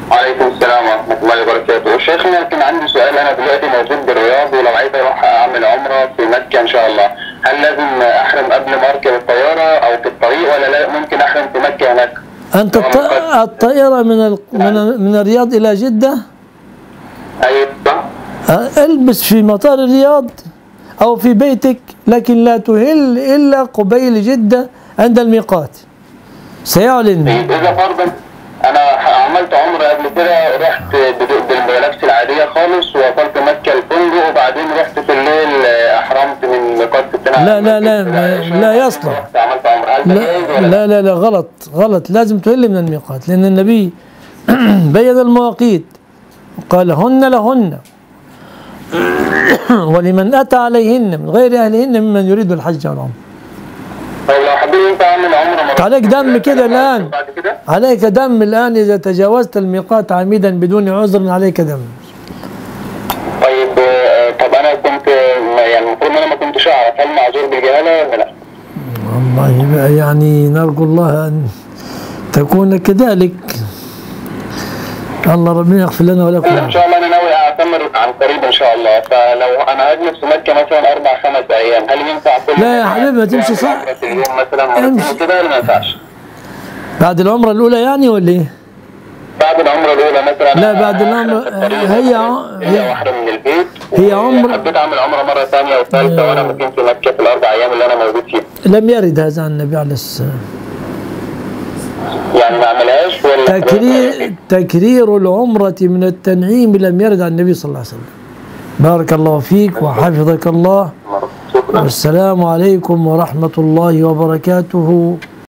وعليكم السلام ورحمة الله وبركاته. شيخنا كان عندي سؤال، أنا دلوقتي موجود بالرياض ولو عايز أروح أعمل عمرة في مكة إن شاء الله، هل لازم أحرم قبل ما أركب الطيارة أو في الطريق، ولا لا ممكن أحرم في مكة هناك؟ أنت الطائرة من الرياض إلى جدة؟ أيوة صح. البس في مطار الرياض أو في بيتك، لكن لا تهل إلا قبيل جدة عند الميقات، سيعلن. إذا فرضا أنا عملت عمرة قبل كده، رحت بالملابس العادية خالص ووصلت مكة الفندق، وبعدين رحت في الليل أحرمت من ميقات السنة. لا يصلح. عملت عمرة، هل ده لا غلط، لازم تهل من الميقات، لأن النبي بين المواقيت قال هن لهن ولمن أتى عليهن من غير أهلهن ممن يريد الحج والعمرة. طيب لو حبيت أنت أعمل عمرة عليك دم كده الآن، عليك دم الآن إذا تجاوزت الميقات عمدا بدون عذر، عليك دم. طيب طب أنا كنت يعني المفروض أنا ما كنتش أعرف، هل معذور بالجهالة ولا لا؟ والله يعني نرجو الله أن تكون كذلك. الله ربنا يغفر لنا ولكم. ان شاء الله انا ناوي اعتمر عن قريب ان شاء الله، فلو انا هجلس في مكه مثلا 4-5 ايام، هل ينفع كل لا يا حبيبي ما تمشي صح في اليوم مثلا مرتين كده ولا ما ينفعش؟ بعد العمره الاولى يعني ولا ايه؟ بعد العمره الاولى مثلا. لا بعد العمره هي واحده من البيت، هي عمره. حبيت اعمل عمره مره ثانيه وثالثه وانا مقيم في مكه في ال4 ايام اللي انا موجود فيها. لم يرد هذا عن النبي عليه السلام. يعني ما اعملهاش ولا تكرير العمرة من التنعيم لم يرد عن النبي صلى الله عليه وسلم. بارك الله فيك وحفظك الله، والسلام عليكم ورحمة الله وبركاته.